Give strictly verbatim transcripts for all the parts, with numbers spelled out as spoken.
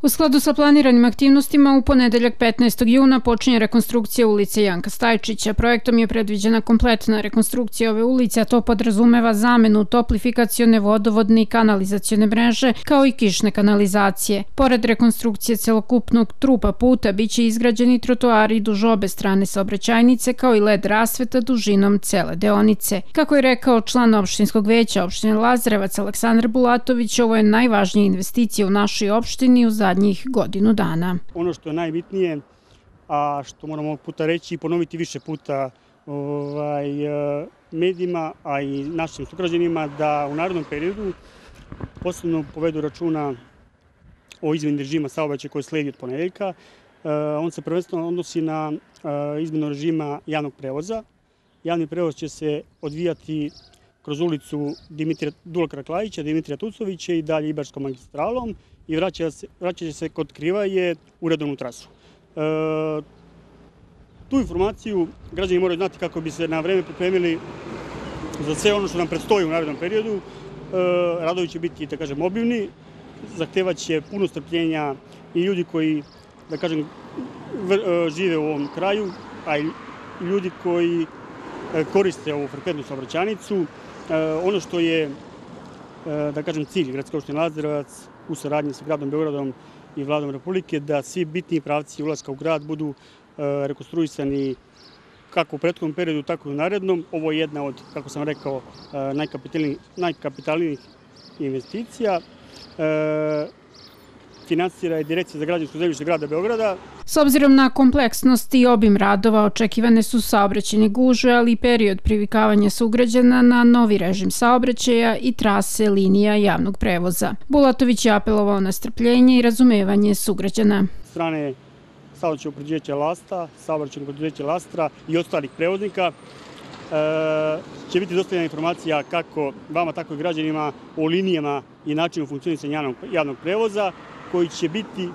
U skladu sa planiranim aktivnostima, u ponedeljak petnaestog juna počinje rekonstrukcija ulice Janka Stajčića. Projektom je predviđena kompletna rekonstrukcija ove ulice, a to podrazumeva zamenu toplifikacione, vodovodne i kanalizacione mreže, kao i kišne kanalizacije. Pored rekonstrukcije celokupnog trupa puta, biće izgrađeni trotoari duž obe strane saobraćajnice, kao i led rasveta dužinom cele deonice. Kako je rekao član opštinskog veća opštine Lazarevac Aleksandar Bulatović, ovo je najvažnija investicija u našoj opštini u zadnjih godinu dana. Ono što je najbitnije, a što moramo ovog puta reći i ponoviti više puta ovaj, medijima, a i našim sugrađanima, da u narednom periodu posebno povedu računa o izmeni režima saobraćaja koji sledi od ponedeljka. On se prvenstveno odnosi na izmenu režima javnog prevoza. Javni prevoz će se odvijati kroz ulicu Dimitrija Duleka Klajića, Dimitrija Tucovića i dalje Ibarskom magistralom i vraća se, vraća se kod Krivaje u redovnu trasu. E, tu informaciju građani moraju znati kako bi se na vreme pripremili za sve ono što nam predstoji u narednom periodu. E, radovi će biti, da kažem, obimni, zahtevat će puno strpljenja i ljudi koji, da kažem, žive u ovom kraju, a i ljudi koji koriste ovu frekventnu saobraćajnicu. Ono što je, da kažem, cilj gradske opštine Lazarevac u saradnji sa gradom Beogradom i Vladom Republike, da svi bitni pravci ulaska u grad budu rekonstruisani kako u prethodnom periodu, tako i u narednom. Ovo je jedna od, kako sam rekao, najkapitalnijih investicija. Finansira je Direkcija za građevinsko zemljište grada Beograda. S obzirom na kompleksnost i obim radova, očekivane su saobraćajne gužve, ali i period privikavanja sugrađana na novi režim saobraćaja i trase linija javnog prevoza. Bulatović je apelovao na strpljenje i razumevanje sugrađana. Strane saobraćajnog preduzeća Lasta, saobraćajnog preduzeća Lastra i ostalih prevoznika će biti dostavljena informacija kako vama, tako i građanima o linijama i načinu funkcionisanja javnog prevoza, koji će biti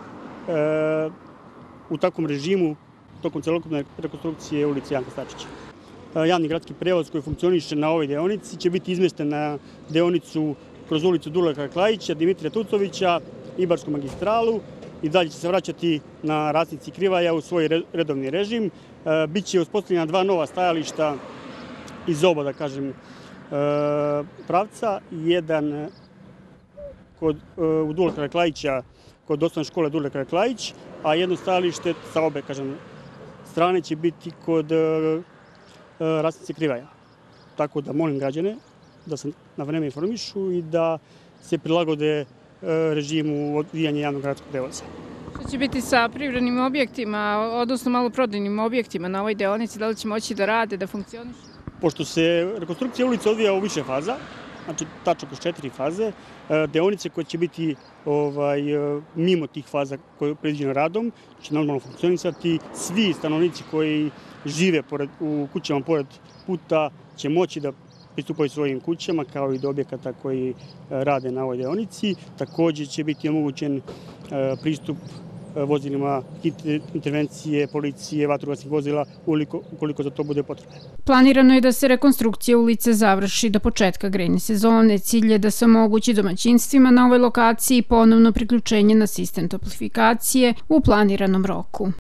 u takvom režimu tokom celokupne rekonstrukcije ulice Janka Stajčića. Javni gradski prevoz koji funkcioniše na ovoj deonici će biti izmešten na deonicu kroz ulicu Duleka Klajića, Dimitrija Tucovića, Ibarsku magistralu i dalje će se vraćati na raskrsnici Krivaja u svoj redovni režim. Biće uspostavljena dva nova stajališta iz oba, da kažem, pravca. Jedan kod, u Duleka Klajića, kod osnovne škole Duleka Klajić, a jedno stajalište sa obe, kažem, strane će biti kod raskrsnice Krivaja. Tako da molim građane da se na vreme informišu i da se prilagode režimu odvijanja javnog gradskog prevoza. Što će biti sa privrednim objektima, odnosno maloprodajnim objektima na ovoj deonici, da li će moći da rade, da funkcionišu? Pošto se rekonstrukcija ulice odvija u više faza, znači tačno kroz četiri faze, deonice koje će biti ovaj, mimo tih faza koje je predviđeno radom, će normalno funkcionisati. Svi stanovnici koji žive pored, u kućama pored puta će moći da pristupaju svojim kućama, kao i do objekata koji rade na ovoj deonici. Također će biti omogućen pristup vozilima hitne intervencije, policije, vatrogasnih vozila, ukoliko za to bude potrebno. Planirano je da se rekonstrukcija ulice završi do početka grejne sezone. Cilj je da se omogući domaćinstvima na ovoj lokaciji ponovno priključenje na sistem toplifikacije u planiranom roku.